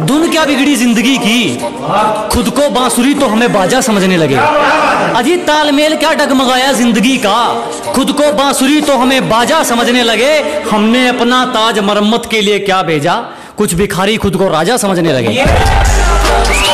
धुन क्या बिगड़ी जिंदगी की, खुद को बांसुरी तो हमें बाजा समझने लगे। अजी तालमेल क्या डगमगाया जिंदगी का, खुद को बांसुरी तो हमें बाजा समझने लगे। हमने अपना ताज मरम्मत के लिए क्या भेजा, कुछ भिखारी खुद को राजा समझने लगे।